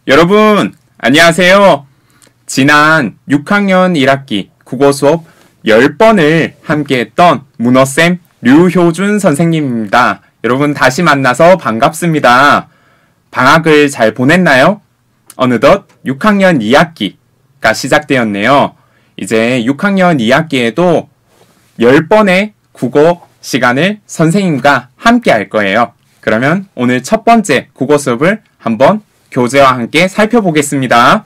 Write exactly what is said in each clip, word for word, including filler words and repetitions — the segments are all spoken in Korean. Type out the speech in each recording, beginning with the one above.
여러분, 안녕하세요. 지난 육 학년 일 학기 국어 수업 십 번을 함께했던 문어쌤 류효준 선생님입니다. 여러분 다시 만나서 반갑습니다. 방학을 잘 보냈나요? 어느덧 육 학년 이 학기가 시작되었네요. 이제 육 학년 이 학기에도 십 번의 국어 시간을 선생님과 함께 할 거예요. 그러면 오늘 첫 번째 국어 수업을 한번 교재와 함께 살펴보겠습니다.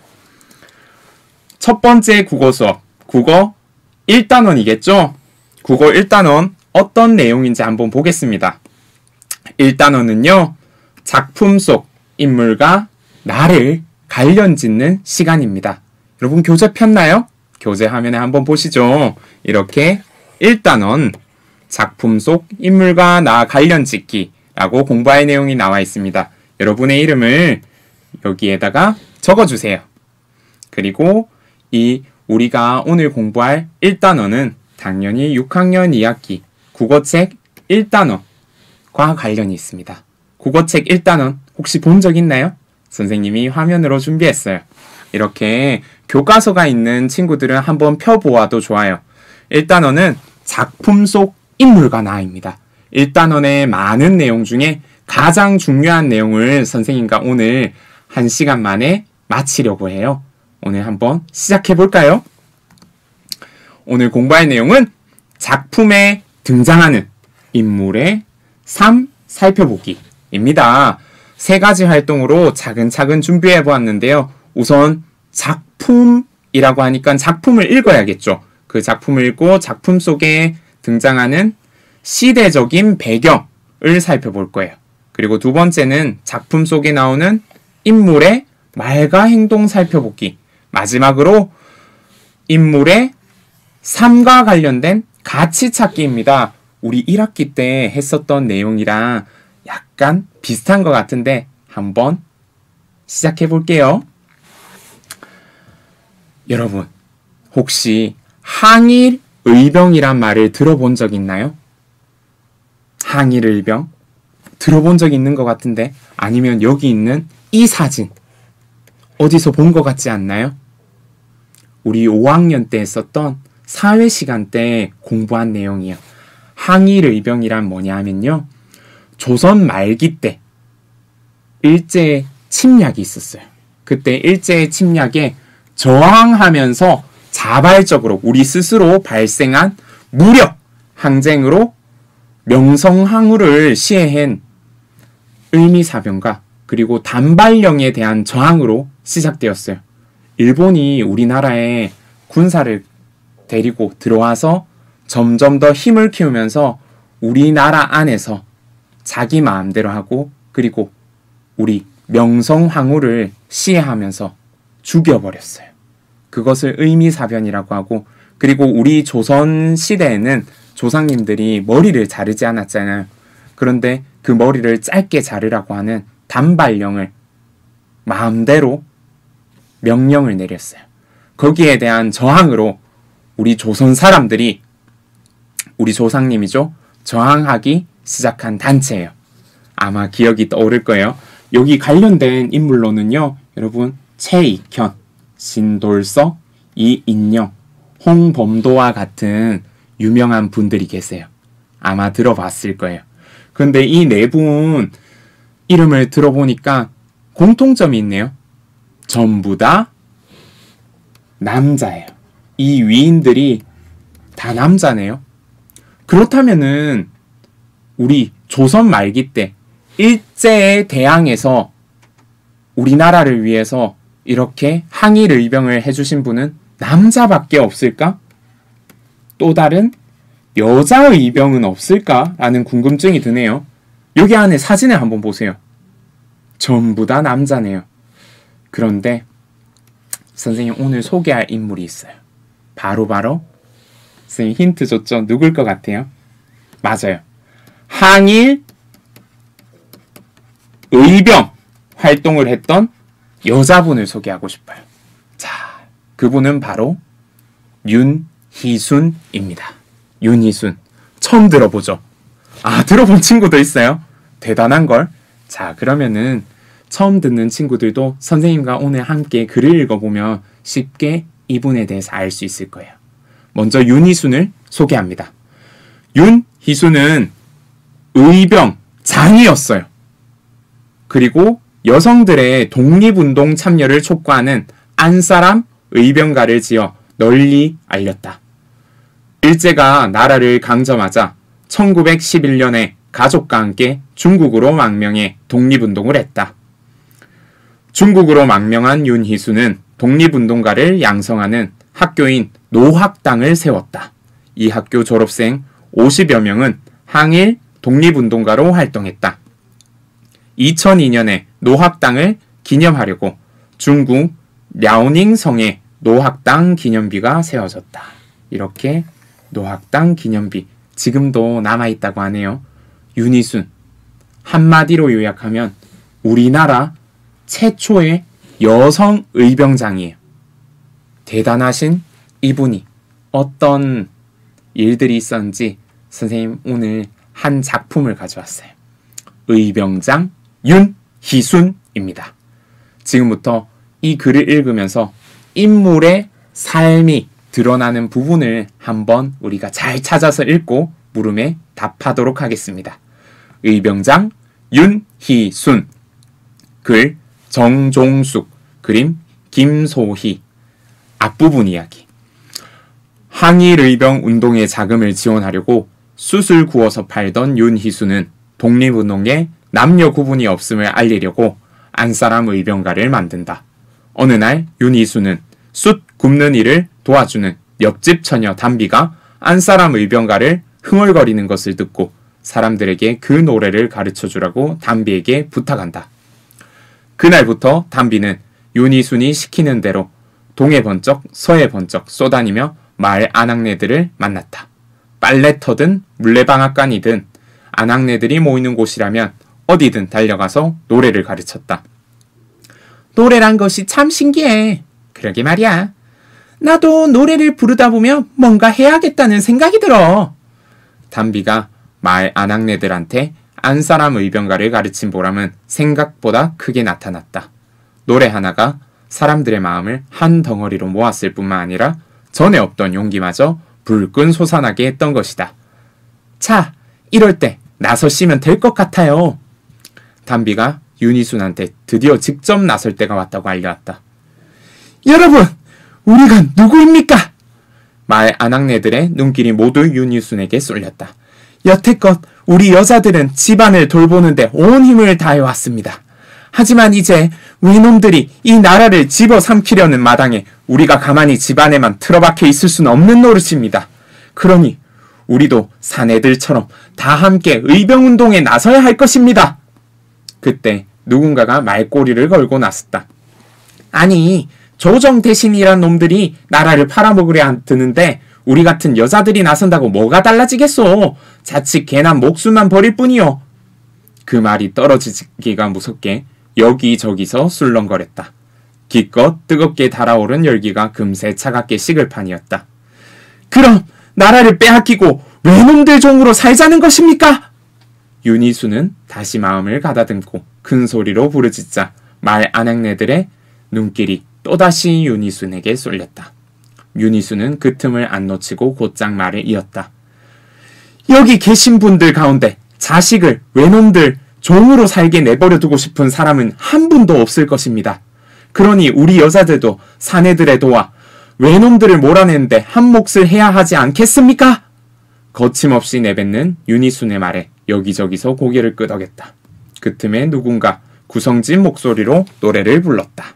첫 번째 국어 수업, 국어 일 단원이겠죠? 국어 일 단원 어떤 내용인지 한번 보겠습니다. 일 단원은요, 작품 속 인물과 나를 관련 짓는 시간입니다. 여러분 교재 폈나요? 교재 화면에 한번 보시죠. 이렇게 일 단원 작품 속 인물과 나 관련 짓기라고 공부할 내용이 나와 있습니다. 여러분의 이름을 여기에다가 적어주세요. 그리고 이 우리가 오늘 공부할 일 단원은 당연히 육 학년 이 학기 국어책 일 단원과 관련이 있습니다. 국어책 일 단원 혹시 본 적 있나요? 선생님이 화면으로 준비했어요. 이렇게 교과서가 있는 친구들은 한번 펴보아도 좋아요. 일 단원은 작품 속 인물과 나입니다. 일 단원의 많은 내용 중에 가장 중요한 내용을 선생님과 오늘 한 시간 만에 마치려고 해요. 오늘 한번 시작해 볼까요? 오늘 공부할 내용은 작품에 등장하는 인물의 삶 살펴보기입니다. 세 가지 활동으로 차근차근 준비해 보았는데요. 우선 작품이라고 하니까 작품을 읽어야겠죠. 그 작품을 읽고 작품 속에 등장하는 시대적인 배경을 살펴볼 거예요. 그리고 두 번째는 작품 속에 나오는 인물의 말과 행동 살펴보기. 마지막으로 인물의 삶과 관련된 가치 찾기입니다. 우리 일 학기 때 했었던 내용이랑 약간 비슷한 것 같은데 한번 시작해 볼게요. 여러분, 혹시 항일의병이란 말을 들어본 적 있나요? 항일의병? 들어본 적 있는 것 같은데, 아니면 여기 있는 이 사진 어디서 본 것 같지 않나요? 우리 오 학년 때 했었던 사회 시간 때 공부한 내용이에요. 항일의병이란 뭐냐 하면요, 조선 말기 때 일제 침략이 있었어요. 그때 일제 침략에 저항하면서 자발적으로 우리 스스로 발생한 무력 항쟁으로 명성황후를 시해한 을미사병과 그리고 단발령에 대한 저항으로 시작되었어요. 일본이 우리나라에 군사를 데리고 들어와서 점점 더 힘을 키우면서 우리나라 안에서 자기 마음대로 하고, 그리고 우리 명성황후를 시해하면서 죽여버렸어요. 그것을 을미사변이라고 하고, 그리고 우리 조선 시대에는 조상님들이 머리를 자르지 않았잖아요. 그런데 그 머리를 짧게 자르라고 하는 단발령을 마음대로 명령을 내렸어요. 거기에 대한 저항으로 우리 조선 사람들이, 우리 조상님이죠, 저항하기 시작한 단체예요. 아마 기억이 떠오를 거예요. 여기 관련된 인물로는요, 여러분 최익현, 신돌석, 이인영, 홍범도와 같은 유명한 분들이 계세요. 아마 들어봤을 거예요. 그런데 이 네 분 이름을 들어보니까 공통점이 있네요. 전부 다 남자예요. 이 위인들이 다 남자네요. 그렇다면은 우리 조선 말기 때 일제에 대항해서 우리나라를 위해서 이렇게 항일의병을 해주신 분은 남자밖에 없을까? 또 다른 여자 의병은 없을까? 라는 궁금증이 드네요. 여기 안에 사진을 한번 보세요. 전부 다 남자네요. 그런데 선생님 오늘 소개할 인물이 있어요. 바로 바로 선생님 힌트 줬죠? 누굴 것 같아요? 맞아요. 항일 의병 활동을 했던 여자분을 소개하고 싶어요. 자, 그분은 바로 윤희순입니다. 윤희순. 처음 들어보죠? 아, 들어본 친구도 있어요? 대단한걸? 자, 그러면은 처음 듣는 친구들도 선생님과 오늘 함께 글을 읽어보면 쉽게 이분에 대해서 알 수 있을 거예요. 먼저 윤희순을 소개합니다. 윤희순은 의병장이었어요. 그리고 여성들의 독립운동 참여를 촉구하는 안사람 의병가를 지어 널리 알렸다. 일제가 나라를 강점하자 천구백십일 년에 가족과 함께 중국으로 망명해 독립운동을 했다. 중국으로 망명한 윤희순은 독립운동가를 양성하는 학교인 노학당을 세웠다. 이 학교 졸업생 오십여 명은 항일 독립운동가로 활동했다. 이천이 년에 노학당을 기념하려고 중국 랴오닝성에 노학당 기념비가 세워졌다. 이렇게 노학당 기념비 지금도 남아있다고 하네요. 윤희순 한마디로 요약하면 우리나라 최초의 여성 의병장이에요. 대단하신 이분이 어떤 일들이 있었는지 선생님 오늘 한 작품을 가져왔어요. 의병장 윤희순입니다. 지금부터 이 글을 읽으면서 인물의 삶이 드러나는 부분을 한번 우리가 잘 찾아서 읽고 물음에 답하도록 하겠습니다. 의병장 윤희순, 글 정종숙, 그림 김소희. 앞부분 이야기. 항일의병 운동의 자금을 지원하려고 숯을 구워서 팔던 윤희순은 독립운동에 남녀 구분이 없음을 알리려고 안사람 의병가를 만든다. 어느 날 윤희순은 숯 굽는 일을 도와주는 옆집 처녀 담비가 안사람 의병가를 흥얼거리는 것을 듣고 사람들에게 그 노래를 가르쳐주라고 담비에게 부탁한다. 그날부터 담비는 윤희순이 시키는 대로 동해 번쩍 서해 번쩍 쏘다니며 마을 아낙네들을 만났다. 빨래터든 물레방앗간이든 아낙네들이 모이는 곳이라면 어디든 달려가서 노래를 가르쳤다. 노래란 것이 참 신기해. 그러게 말이야. 나도 노래를 부르다 보면 뭔가 해야겠다는 생각이 들어. 담비가 마을 아낙네들한테 안사람 의병가를 가르친 보람은 생각보다 크게 나타났다. 노래 하나가 사람들의 마음을 한 덩어리로 모았을 뿐만 아니라 전에 없던 용기마저 불끈 솟아나게 했던 것이다. 자, 이럴 때 나서시면 될 것 같아요. 담비가 윤희순한테 드디어 직접 나설 때가 왔다고 알려왔다. 여러분, 우리가 누구입니까? 마을 아낙네들의 눈길이 모두 윤희순에게 쏠렸다. 여태껏 우리 여자들은 집안을 돌보는데 온 힘을 다해왔습니다. 하지만 이제 외놈들이 이 나라를 집어삼키려는 마당에 우리가 가만히 집안에만 틀어박혀 있을 수는 없는 노릇입니다. 그러니 우리도 사내들처럼 다 함께 의병운동에 나서야 할 것입니다. 그때 누군가가 말꼬리를 걸고 나섰다. 아니, 조정 대신이란 놈들이 나라를 팔아먹으려 드는데 우리 같은 여자들이 나선다고 뭐가 달라지겠소? 자칫 괜한 목숨만 버릴 뿐이요. 그 말이 떨어지기가 무섭게 여기저기서 술렁거렸다. 기껏 뜨겁게 달아오른 열기가 금세 차갑게 식을 판이었다. 그럼 나라를 빼앗기고 외놈들 종으로 살자는 것입니까? 윤희순은 다시 마음을 가다듬고 큰 소리로 부르짖자 말 아낙네들의 눈길이 또다시 윤희순에게 쏠렸다. 윤희순은 그 틈을 안 놓치고 곧장 말을 이었다. 여기 계신 분들 가운데 자식을 외놈들 종으로 살게 내버려 두고 싶은 사람은 한 분도 없을 것입니다. 그러니 우리 여자들도 사내들의 도와 외놈들을 몰아내는데 한 몫을 해야 하지 않겠습니까? 거침없이 내뱉는 윤희순의 말에 여기저기서 고개를 끄덕였다. 그 틈에 누군가 구성진 목소리로 노래를 불렀다.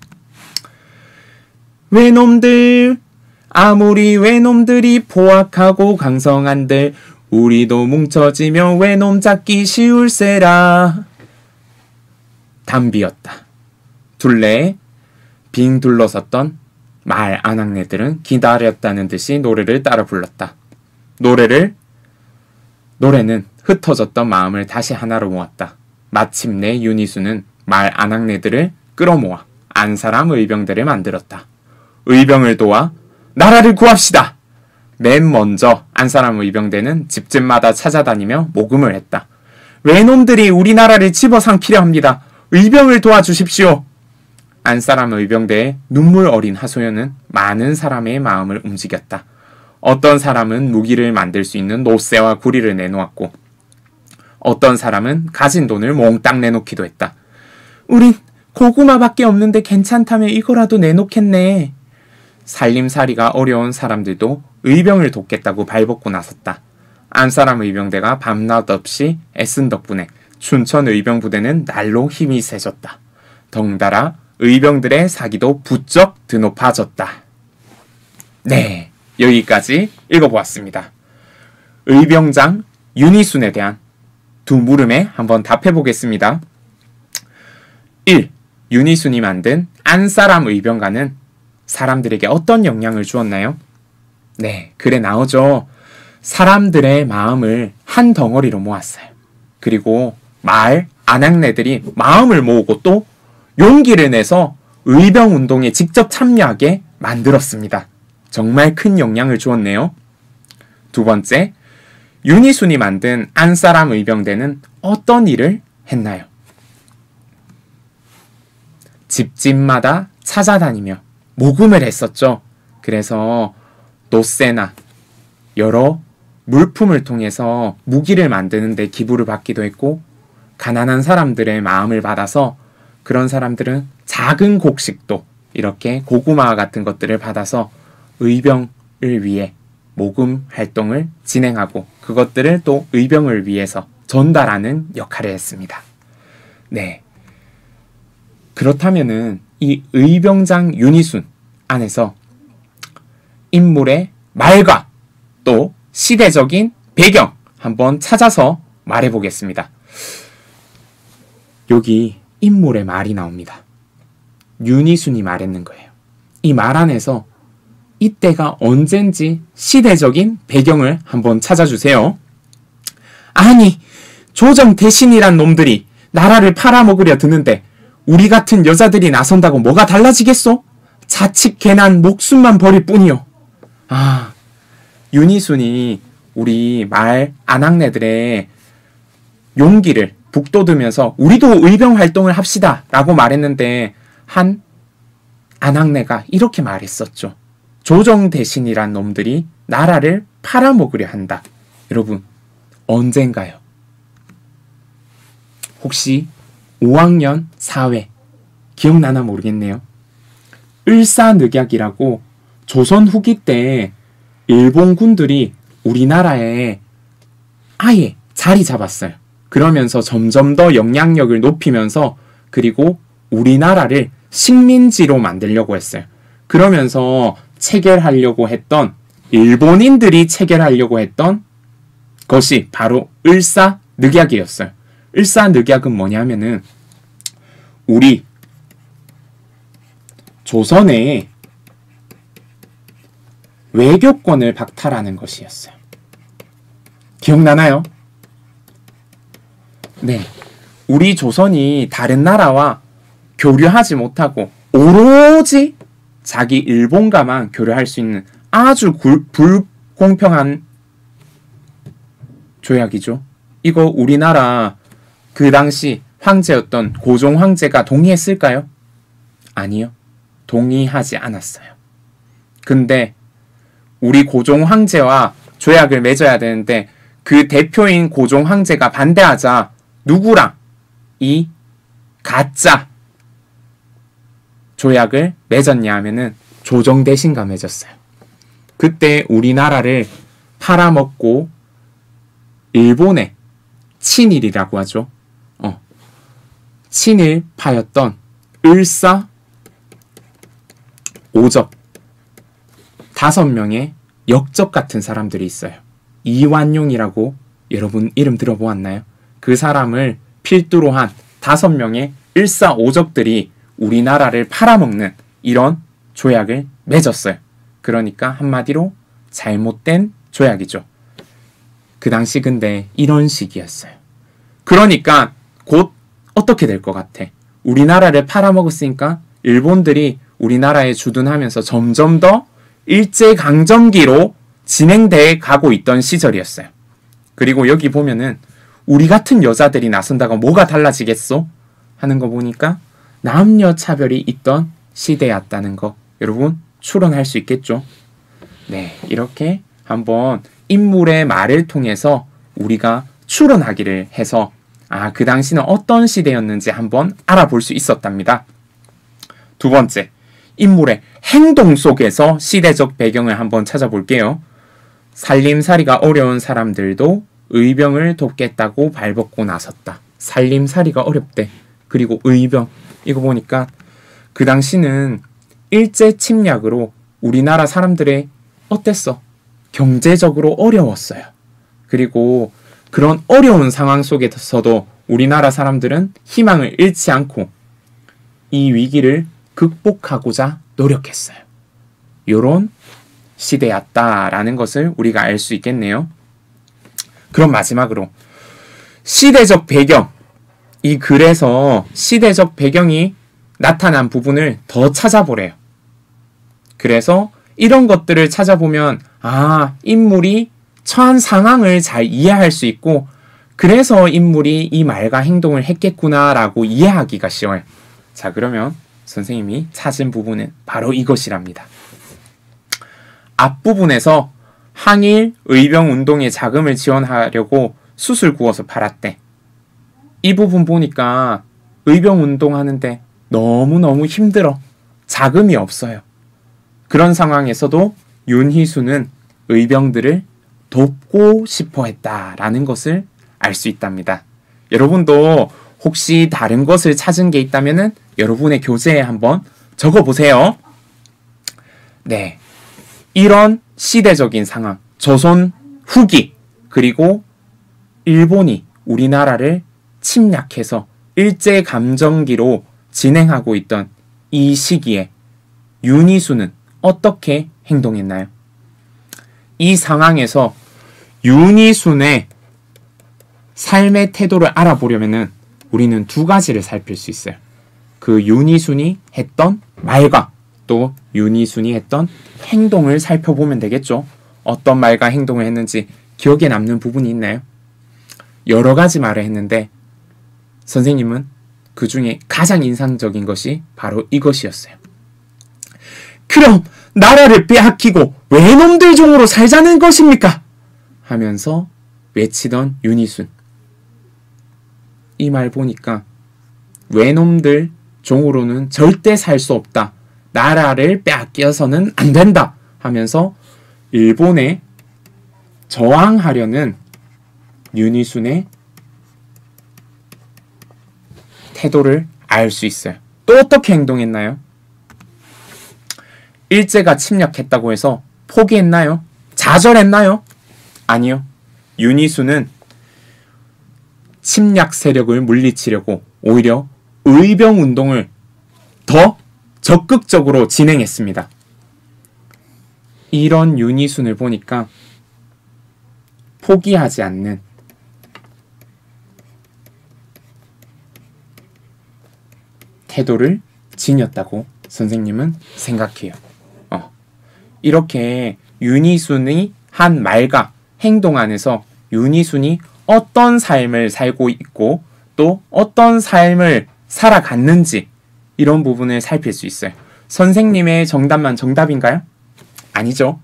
외놈들, 아무리 외놈들이 포악하고 강성한들 우리도 뭉쳐지면 외놈 잡기 쉬울세라. 담비였다. 둘레에 빙 둘러섰던 말 아낙네들은 기다렸다는 듯이 노래를 따라 불렀다. 노래를 노래는 흩어졌던 마음을 다시 하나로 모았다. 마침내 윤희순은 말 아낙네들을 끌어모아 안사람 의병대를 만들었다. 의병을 도와 나라를 구합시다. 맨 먼저 안사람 의병대는 집집마다 찾아다니며 모금을 했다. 외놈들이 우리나라를 집어삼키려 합니다. 의병을 도와주십시오. 안사람 의병대의 눈물 어린 하소연은 많은 사람의 마음을 움직였다. 어떤 사람은 무기를 만들 수 있는 노쇠와 구리를 내놓았고 어떤 사람은 가진 돈을 몽땅 내놓기도 했다. 우린 고구마밖에 없는데 괜찮다면 이거라도 내놓겠네. 살림살이가 어려운 사람들도 의병을 돕겠다고 발벗고 나섰다. 안사람 의병대가 밤낮 없이 애쓴 덕분에 춘천 의병부대는 날로 힘이 세졌다. 덩달아 의병들의 사기도 부쩍 드높아졌다. 네, 여기까지 읽어보았습니다. 의병장 윤희순에 대한 두 물음에 한번 답해보겠습니다. 일. 윤희순이 만든 안사람 의병가는 사람들에게 어떤 영향을 주었나요? 네, 글에 나오죠. 사람들의 마음을 한 덩어리로 모았어요. 그리고 마을 안악내들이 마음을 모으고 또 용기를 내서 의병운동에 직접 참여하게 만들었습니다. 정말 큰 영향을 주었네요. 두 번째, 윤희순이 만든 안사람 의병대는 어떤 일을 했나요? 집집마다 찾아다니며 모금을 했었죠. 그래서 노쇠나 여러 물품을 통해서 무기를 만드는 데 기부를 받기도 했고 가난한 사람들의 마음을 받아서 그런 사람들은 작은 곡식도 이렇게 고구마 같은 것들을 받아서 의병을 위해 모금 활동을 진행하고 그것들을 또 의병을 위해서 전달하는 역할을 했습니다. 네. 그렇다면은 이 의병장 윤희순 안에서 인물의 말과 또 시대적인 배경 한번 찾아서 말해보겠습니다. 여기 인물의 말이 나옵니다. 윤희순이 말했는 거예요. 이 말 안에서 이때가 언젠지 시대적인 배경을 한번 찾아주세요. 아니, 조정 대신이란 놈들이 나라를 팔아먹으려 드는데 우리 같은 여자들이 나선다고 뭐가 달라지겠소? 자칫 괜한 목숨만 버릴 뿐이요. 아, 윤희순이 우리 마을 안악내들의 용기를 북돋으면서 우리도 의병 활동을 합시다 라고 말했는데 한 안악내가 이렇게 말했었죠. 조정 대신이란 놈들이 나라를 팔아먹으려 한다. 여러분, 언젠가요? 혹시 오 학년 사 회 기억나나 모르겠네요. 을사늑약이라고 조선 후기 때 일본군들이 우리나라에 아예 자리 잡았어요. 그러면서 점점 더 영향력을 높이면서 그리고 우리나라를 식민지로 만들려고 했어요. 그러면서 체결하려고 했던 일본인들이 체결하려고 했던 것이 바로 을사늑약이었어요. 을사늑약은 뭐냐면은 우리 조선의 외교권을 박탈하는 것이었어요. 기억나나요? 네. 우리 조선이 다른 나라와 교류하지 못하고 오로지 자기 일본과만 교류할 수 있는 아주 굴, 불공평한 조약이죠. 이거 우리나라 그 당시 황제였던 고종 황제가 동의했을까요? 아니요. 동의하지 않았어요. 근데 우리 고종 황제와 조약을 맺어야 되는데 그 대표인 고종 황제가 반대하자 누구랑 이 가짜 조약을 맺었냐 하면은 조정 대신과 맺었어요. 그때 우리나라를 팔아먹고 일본의 친일이라고 하죠. 어. 친일파였던 을사 오적 다섯 명의 역적 같은 사람들이 있어요. 이완용이라고 여러분 이름 들어보았나요? 그 사람을 필두로 한 다섯 명의 을사오적들이 우리나라를 팔아먹는 이런 조약을 맺었어요. 그러니까 한마디로 잘못된 조약이죠. 그 당시 근데 이런 시기였어요. 그러니까 곧 어떻게 될 것 같아? 우리나라를 팔아먹었으니까 일본들이 우리나라에 주둔하면서 점점 더 일제강점기로 진행돼 가고 있던 시절이었어요. 그리고 여기 보면은 우리 같은 여자들이 나선다가 뭐가 달라지겠소? 하는 거 보니까 남녀 차별이 있던 시대였다는 거 여러분 추론할 수 있겠죠? 네, 이렇게 한번 인물의 말을 통해서 우리가 추론하기를 해서 아, 그 당시는 어떤 시대였는지 한번 알아볼 수 있었답니다. 두 번째, 인물의 행동 속에서 시대적 배경을 한번 찾아볼게요. 살림살이가 어려운 사람들도 의병을 돕겠다고 발벗고 나섰다. 살림살이가 어렵대. 그리고 의병. 이거 보니까 그 당시는 일제 침략으로 우리나라 사람들의 어땠어? 경제적으로 어려웠어요. 그리고 그런 어려운 상황 속에서도 우리나라 사람들은 희망을 잃지 않고 이 위기를 극복하고자 노력했어요. 요런 시대였다라는 것을 우리가 알 수 있겠네요. 그럼 마지막으로 시대적 배경. 이 글에서 시대적 배경이 나타난 부분을 더 찾아보래요. 그래서 이런 것들을 찾아보면 아, 인물이 처한 상황을 잘 이해할 수 있고 그래서 인물이 이 말과 행동을 했겠구나라고 이해하기가 쉬워요. 자, 그러면 선생님이 찾은 부분은 바로 이것이랍니다. 앞부분에서 항일 의병운동에 자금을 지원하려고 숯을 구워서 팔았대. 이 부분 보니까 의병운동 하는데 너무너무 힘들어. 자금이 없어요. 그런 상황에서도 윤희수는 의병들을 돕고 싶어 했다라는 것을 알 수 있답니다. 여러분도 혹시 다른 것을 찾은 게 있다면 여러분의 교재에 한번 적어보세요. 네, 이런 시대적인 상황, 조선 후기 그리고 일본이 우리나라를 침략해서 일제감정기로 진행하고 있던 이 시기에 윤희수는 어떻게 행동했나요? 이 상황에서 윤희순의 삶의 태도를 알아보려면 우리는 두 가지를 살필 수 있어요. 그 윤희순이 했던 말과 또 윤희순이 했던 행동을 살펴보면 되겠죠. 어떤 말과 행동을 했는지 기억에 남는 부분이 있나요? 여러 가지 말을 했는데 선생님은 그 중에 가장 인상적인 것이 바로 이것이었어요. 그럼 나라를 빼앗기고 외놈들 종으로 살자는 것입니까? 하면서 외치던 윤희순. 이 말 보니까 외놈들 종으로는 절대 살 수 없다. 나라를 빼앗겨서는 안 된다. 하면서 일본에 저항하려는 윤희순의 태도를 알 수 있어요. 또 어떻게 행동했나요? 일제가 침략했다고 해서 포기했나요? 좌절했나요? 아니요. 윤희수는 침략 세력을 물리치려고 오히려 의병운동을 더 적극적으로 진행했습니다. 이런 윤희순을 보니까 포기하지 않는 태도를 지녔다고 선생님은 생각해요. 어. 이렇게 윤희순이 한 말과 행동 안에서 윤희순이 어떤 삶을 살고 있고 또 어떤 삶을 살아갔는지 이런 부분을 살필 수 있어요. 선생님의 정답만 정답인가요? 아니죠.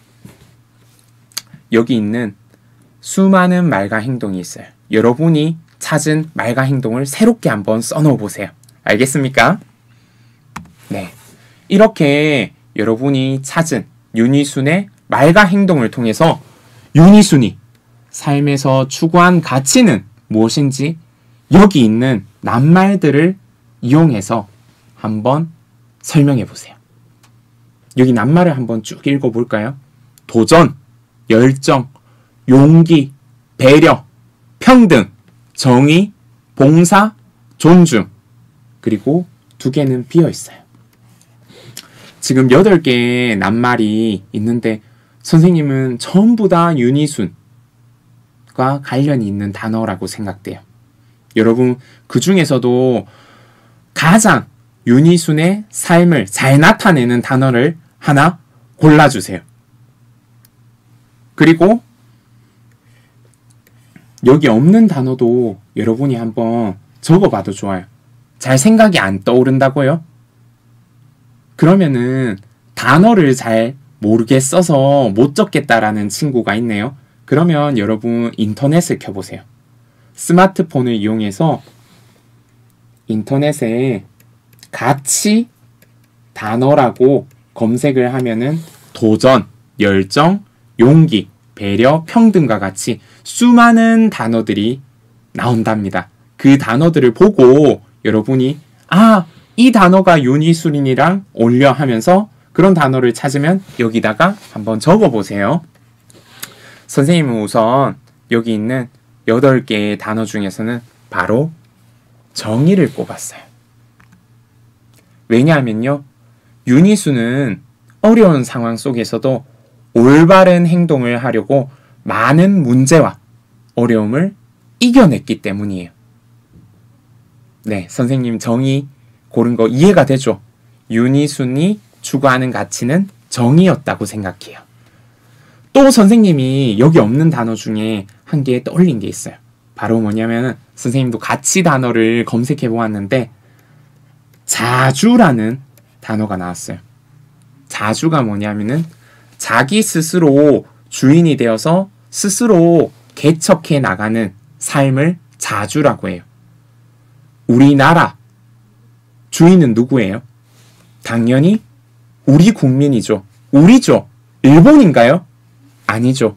여기 있는 수많은 말과 행동이 있어요. 여러분이 찾은 말과 행동을 새롭게 한번 써놓아 보세요. 알겠습니까? 네. 이렇게 여러분이 찾은 윤희순의 말과 행동을 통해서 윤희순이 삶에서 추구한 가치는 무엇인지 여기 있는 낱말들을 이용해서 한번 설명해 보세요. 여기 낱말을 한번 쭉 읽어볼까요? 도전, 열정, 용기, 배려, 평등, 정의, 봉사, 존중. 그리고 두 개는 비어 있어요. 지금 여덟 개의 낱말이 있는데 선생님은 전부 다 윤희순과 관련이 있는 단어라고 생각돼요. 여러분 그 중에서도 가장 윤희순의 삶을 잘 나타내는 단어를 하나 골라주세요. 그리고 여기 없는 단어도 여러분이 한번 적어봐도 좋아요. 잘 생각이 안 떠오른다고요? 그러면은 단어를 잘 모르게 써서 못 적겠다라는 친구가 있네요. 그러면 여러분 인터넷을 켜보세요. 스마트폰을 이용해서 인터넷에 가치 단어라고 검색을 하면은 도전, 열정, 용기, 배려, 평등과 같이 수많은 단어들이 나온답니다. 그 단어들을 보고 여러분이 아, 이 단어가 윤희순이랑 어울려 하면서 그런 단어를 찾으면 여기다가 한번 적어보세요. 선생님은 우선 여기 있는 여덟 개의 단어 중에서는 바로 정의를 꼽았어요. 왜냐하면요, 윤희순은 어려운 상황 속에서도 올바른 행동을 하려고 많은 문제와 어려움을 이겨냈기 때문이에요. 네, 선생님 정의 고른 거 이해가 되죠? 윤희순이 추구하는 가치는 정의였다고 생각해요. 또 선생님이 여기 없는 단어 중에 한 개 떠올린 게 있어요. 바로 뭐냐면 선생님도 가치 단어를 검색해 보았는데 자주라는 단어가 나왔어요. 자주가 뭐냐면은 자기 스스로 주인이 되어서 스스로 개척해 나가는 삶을 자주라고 해요. 우리나라 주인은 누구예요? 당연히 우리 국민이죠. 우리죠. 일본인가요? 아니죠.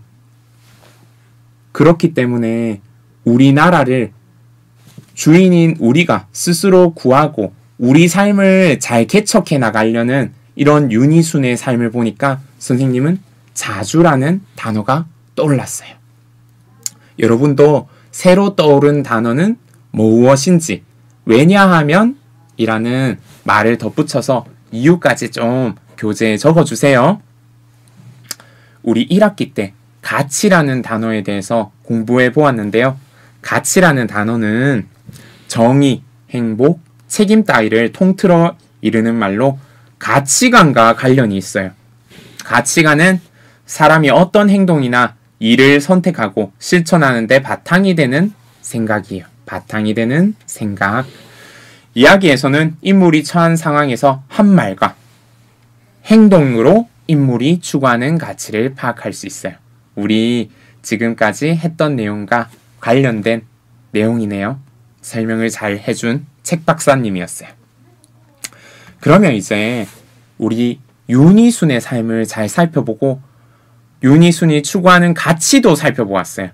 그렇기 때문에 우리나라를 주인인 우리가 스스로 구하고 우리 삶을 잘 개척해 나가려는 이런 윤희순의 삶을 보니까 선생님은 자주라는 단어가 떠올랐어요. 여러분도 새로 떠오른 단어는 무엇인지 왜냐하면 이라는 말을 덧붙여서 이유까지 좀 교재에 적어주세요. 우리 일 학기 때 가치라는 단어에 대해서 공부해 보았는데요. 가치라는 단어는 정의, 행복, 책임 따위를 통틀어 이르는 말로 가치관과 관련이 있어요. 가치관은 사람이 어떤 행동이나 일을 선택하고 실천하는 데 바탕이 되는 생각이에요. 바탕이 되는 생각. 이야기에서는 인물이 처한 상황에서 한 말과 행동으로 인물이 추구하는 가치를 파악할 수 있어요. 우리 지금까지 했던 내용과 관련된 내용이네요. 설명을 잘 해준 책 박사님이었어요. 그러면 이제 우리 윤희순의 삶을 잘 살펴보고 윤희순이 추구하는 가치도 살펴보았어요.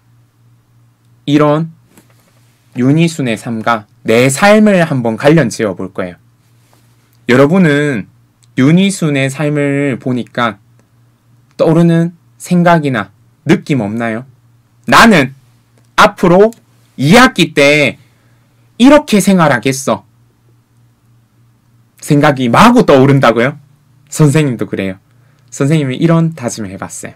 이런 윤희순의 삶과 내 삶을 한번 관련 지어 볼 거예요. 여러분은 윤희순의 삶을 보니까 떠오르는 생각이나 느낌 없나요? 나는 앞으로 이 학기 때 이렇게 생활하겠어. 생각이 마구 떠오른다고요? 선생님도 그래요. 선생님이 이런 다짐을 해봤어요.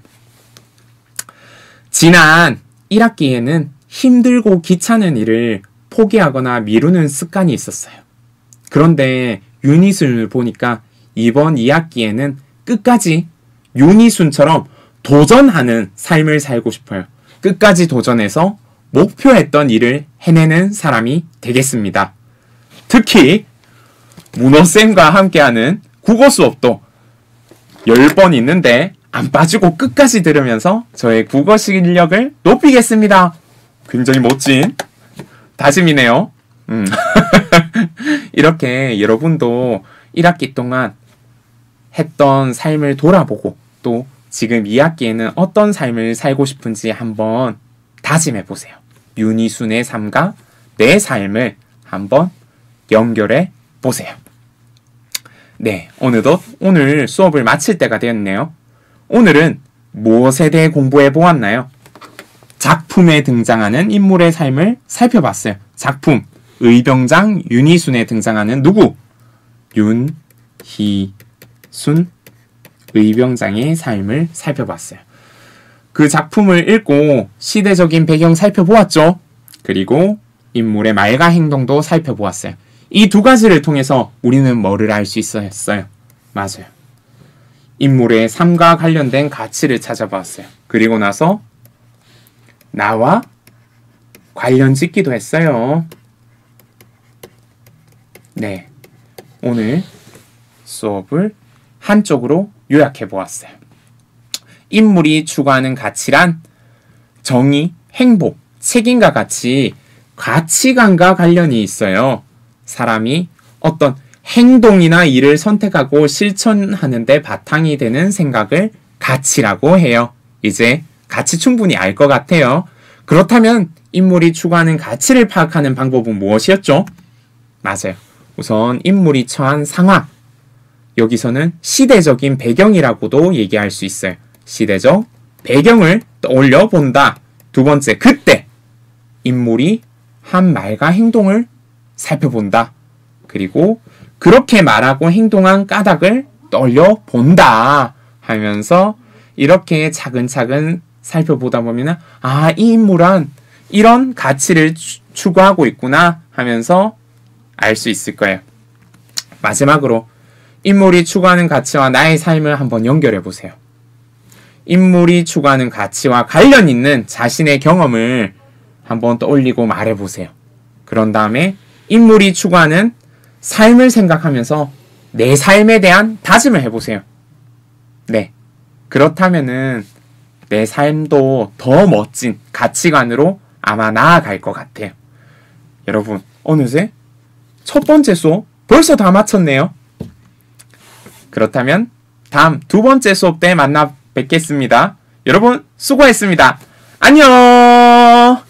지난 일 학기에는 힘들고 귀찮은 일을 포기하거나 미루는 습관이 있었어요. 그런데 윤희순을 보니까 이번 이 학기에는 끝까지 윤희순처럼 도전하는 삶을 살고 싶어요. 끝까지 도전해서 목표했던 일을 해내는 사람이 되겠습니다. 특히 문어쌤과 함께하는 국어 수업도 열 번 있는데 안 빠지고 끝까지 들으면서 저의 국어 실력을 높이겠습니다. 굉장히 멋진 다짐이네요. 음. 이렇게 여러분도 일 학기 동안 했던 삶을 돌아보고 또 지금 이 학기에는 어떤 삶을 살고 싶은지 한번 다짐해 보세요. 윤희순의 삶과 내 삶을 한번 연결해 보세요. 네, 어느덧 오늘 수업을 마칠 때가 되었네요. 오늘은 무엇에 대해 공부해 보았나요? 작품에 등장하는 인물의 삶을 살펴봤어요. 작품, 의병장 윤희순에 등장하는 누구? 윤희순 의병장의 삶을 살펴봤어요. 그 작품을 읽고 시대적인 배경 살펴보았죠. 그리고 인물의 말과 행동도 살펴보았어요. 이 두 가지를 통해서 우리는 뭐를 알 수 있었어요? 맞아요. 인물의 삶과 관련된 가치를 찾아봤어요. 그리고 나서 나와 관련 짓기도 했어요. 네, 오늘 수업을 한쪽으로 요약해 보았어요. 인물이 추구하는 가치란 정의, 행복, 책임과 같이 가치관과 관련이 있어요. 사람이 어떤 행동이나 일을 선택하고 실천하는 데 바탕이 되는 생각을 가치라고 해요. 이제 가치 충분히 알 것 같아요. 그렇다면 인물이 추구하는 가치를 파악하는 방법은 무엇이었죠? 맞아요. 우선 인물이 처한 상황. 여기서는 시대적인 배경이라고도 얘기할 수 있어요. 시대적 배경을 떠올려 본다. 두 번째, 그때 인물이 한 말과 행동을 살펴본다. 그리고 그렇게 말하고 행동한 까닭을 떠올려 본다 하면서 이렇게 차근차근 살펴보다 보면 아, 이 인물은 이런 가치를 추구하고 있구나 하면서 알 수 있을 거예요. 마지막으로 인물이 추구하는 가치와 나의 삶을 한번 연결해 보세요. 인물이 추구하는 가치와 관련 있는 자신의 경험을 한번 떠올리고 말해 보세요. 그런 다음에 인물이 추구하는 삶을 생각하면서 내 삶에 대한 다짐을 해보세요. 네. 그렇다면은 내 삶도 더 멋진 가치관으로 아마 나아갈 것 같아요. 여러분, 어느새 첫 번째 수업 벌써 다 마쳤네요. 그렇다면 다음 두 번째 수업 때 만나 뵙겠습니다. 여러분, 수고했습니다. 안녕!